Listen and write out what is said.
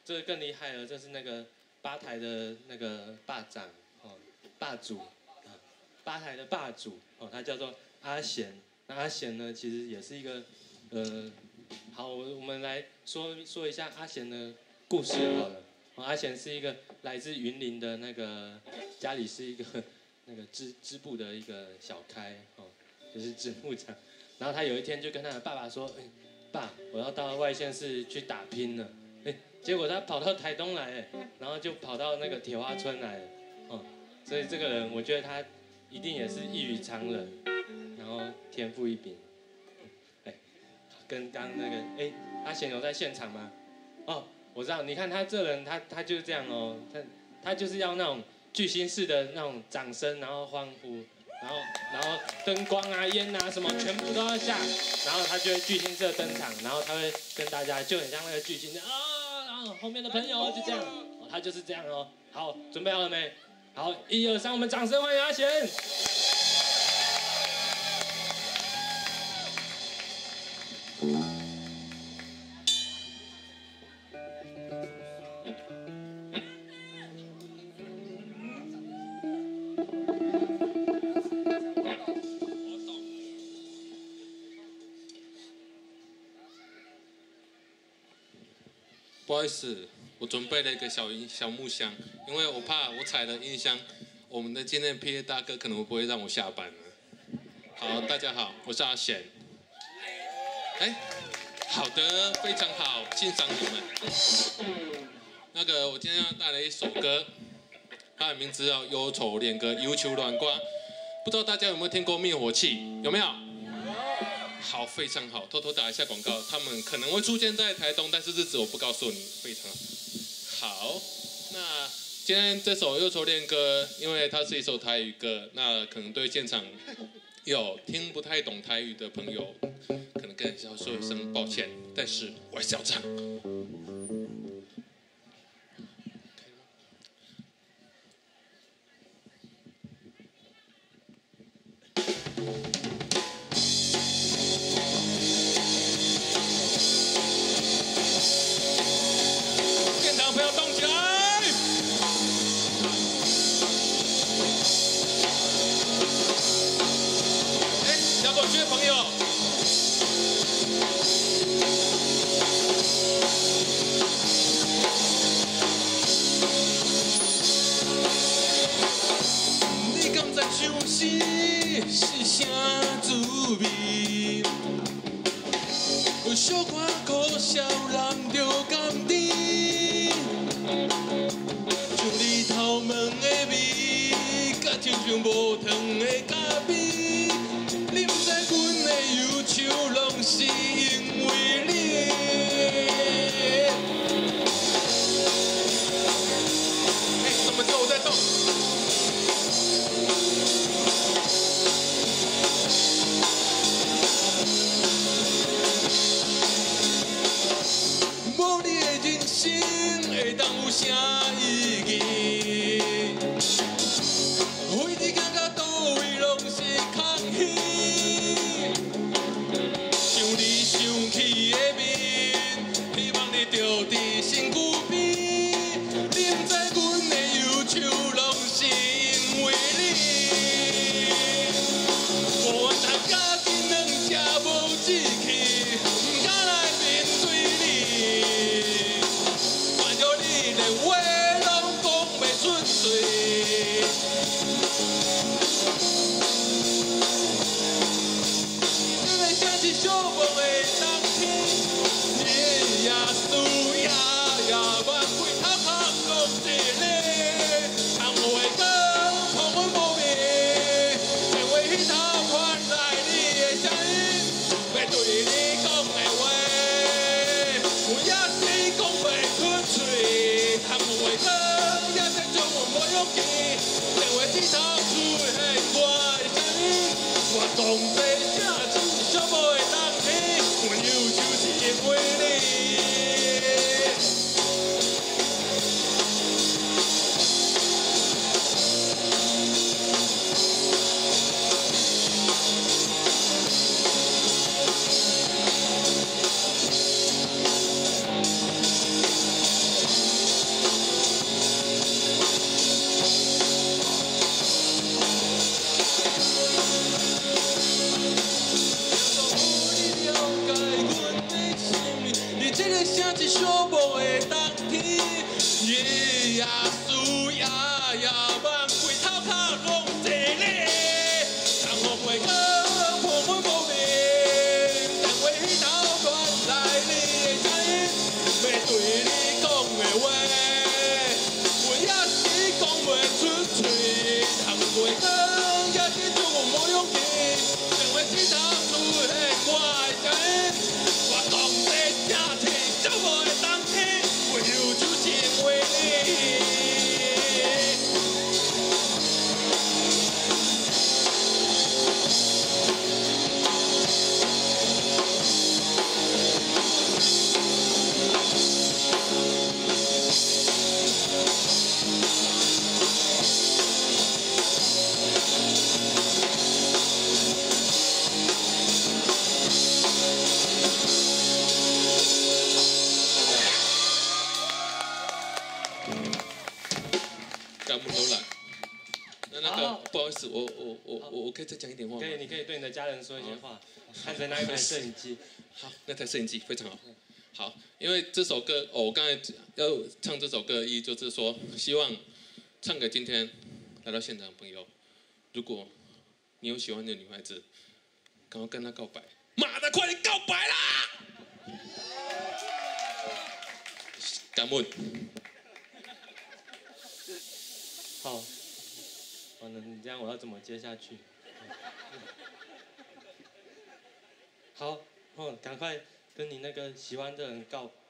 这个更厉害了，这是那个吧台的那个霸掌哦，霸主啊，吧台的霸主哦，他叫做阿贤。那阿贤呢，其实也是一个好，我们来说一下阿贤的故事好了。哦，阿贤是一个来自云林的那个，家里是一个那个织布的一个小开哦，就是织布厂。然后他有一天就跟他的爸爸说：“爸，我要到外县市去打拼了。”结果他跑到台东来，然后就跑到那个铁花村来了。哦，所以这个人，我觉得他一定也是异于常人，然后天赋异禀。跟刚那个，阿贤有在现场吗？哦，我知道，你看他这人，他就是这样哦，他就是要那种巨星式的那种掌声，然后欢呼，然后灯光啊、烟啊什么全部都要下，然后他就会巨星式的登场，然后他会跟大家就很像那个巨星啊，然后后面的朋友就这样，哦，他就是这样哦。好，准备好了没？好，1、2、3，我们掌声欢迎阿贤。 不好意思，我准备了一个小木箱，因为我怕我踩了音箱，我们的今天的 PA 大哥可能不会让我下班了。好，大家好，我是阿贤。好的，非常好，欣赏你们。那个，我今天要带来一首歌，它的名字叫《忧愁恋歌》，忧愁乱瓜。不知道大家有没有听过灭火器？有没有？好，非常好。偷偷打一下广告，他们可能会出现在台东，但是日子我不告诉你。非常好。那今天这首《忧愁恋歌》，因为它是一首台语歌，那可能对现场有听不太懂台语的朋友，可能跟要说一声抱歉，但是我还是要唱。现场朋友动起来！摇滚区的朋友。你敢知相思是啥滋味？小可苦笑人着甘甜，像日头毛的味，甲天上无糖的咖啡。你不知阮的忧愁拢是因为你。怎么就在动？无你的人生会当有啥意义？为你感觉倒位拢是空虚，想你想起的面，希望你着伫身躯边。你不知阮的忧愁拢是因为你。我谈家己两只无志气，不敢来面对你。看着你的话拢讲袂出嘴。你要像是寂寞的冬天，你也输也愿开头壳讲一个，窗户的光予阮无眠，电话迄头传来你的声音，要对你讲的话，有也是讲袂出嘴，窗户的光也是将阮无勇气，电话迄头出现我的声音，我讲这声是寂寞的冬天，阮忧愁是因为你。 感恩都来。那个不好意思，我可以再讲一点话吗？ 可以，你可以对你的家人说一些话，看着那一台摄影机。 好，那台摄影机非常好。好，因为这首歌，我刚才要唱这首歌的意义就是说，希望唱给今天来到现场的朋友，如果你有喜欢的女孩子，赶快跟她告白，妈的，快点告白啦！感恩。 好，完了，你这样我要怎么接下去？好，赶快跟你那个喜欢的人告白。